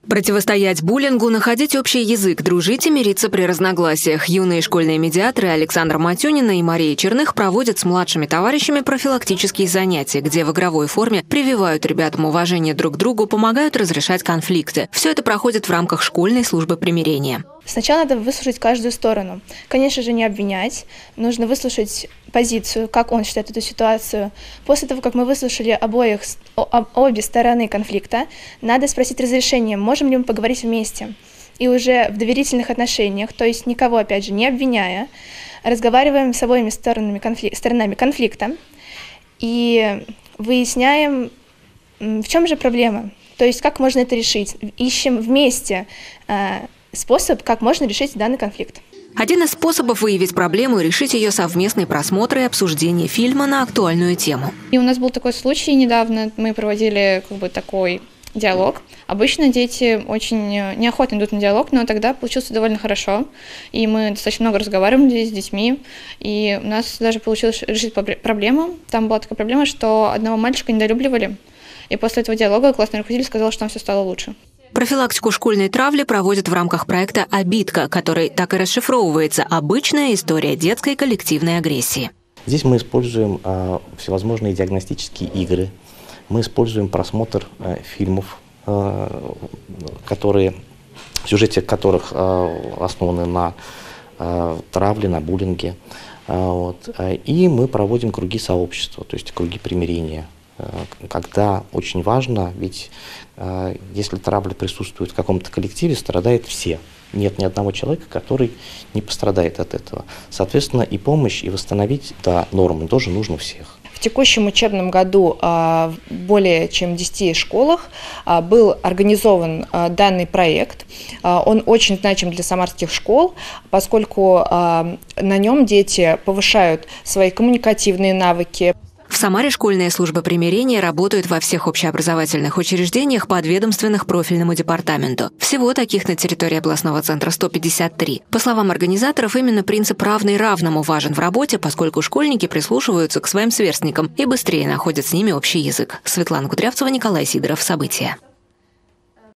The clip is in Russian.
Противостоять буллингу, находить общий язык, дружить и мириться при разногласиях. Юные школьные медиаторы Александр Матюнина и Мария Черных проводят с младшими товарищами профилактические занятия, где в игровой форме прививают ребятам уважение друг к другу, помогают разрешать конфликты. Все это проходит в рамках школьной службы примирения. Сначала надо выслушать каждую сторону. Конечно же, не обвинять. Нужно выслушать позицию, как он считает эту ситуацию. После того, как мы выслушали обе стороны конфликта, надо спросить разрешение, можем ли мы поговорить вместе. И уже в доверительных отношениях, то есть никого, опять же, не обвиняя, разговариваем с обоими сторонами конфликта и выясняем, в чем же проблема, то есть как можно это решить. Ищем вместе способ, как можно решить данный конфликт. Один из способов выявить проблему и решить ее — совместный просмотр и обсуждение фильма на актуальную тему. И у нас был такой случай недавно, мы проводили такой диалог. Обычно дети очень неохотно идут на диалог, но тогда получился довольно хорошо. И мы достаточно много разговаривали с детьми, и у нас даже получилось решить проблему. Там была такая проблема, что одного мальчика недолюбливали, и после этого диалога классный руководитель сказал, что там все стало лучше. Профилактику школьной травли проводят в рамках проекта «Обидка», который так и расшифровывается – обычная история детской коллективной агрессии. Здесь мы используем всевозможные диагностические игры, мы используем просмотр фильмов, в сюжете которых основаны на травле, на буллинге. И мы проводим круги сообщества, то есть круги примирения. Когда очень важно, ведь если травля присутствует в каком-то коллективе, страдают все. Нет ни одного человека, который не пострадает от этого. Соответственно, и помощь, и восстановить до нормы тоже нужно всех. В текущем учебном году в более чем 10 школах был организован данный проект. Он очень значим для самарских школ, поскольку на нем дети повышают свои коммуникативные навыки. В Самаре школьные службы примирения работают во всех общеобразовательных учреждениях, подведомственных профильному департаменту. Всего таких на территории областного центра 153. По словам организаторов, именно принцип «равный равному» важен в работе, поскольку школьники прислушиваются к своим сверстникам и быстрее находят с ними общий язык. Светлана Кудрявцева, Николай Сидоров. События.